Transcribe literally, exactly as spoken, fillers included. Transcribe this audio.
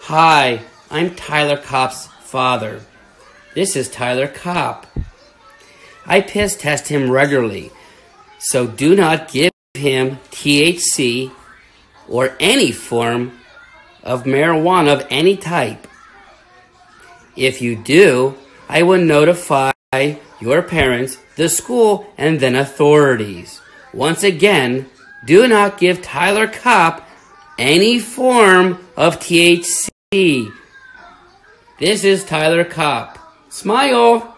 Hi, I'm Tyler Kopp's father. This is Tyler Kopp. I piss test him regularly, so do not give him T H C or any form of marijuana of any type. If you do, I will notify your parents, the school, and then authorities. Once again, do not give Tyler Kopp any form of T H C. This is Tyler Kopp. Smile!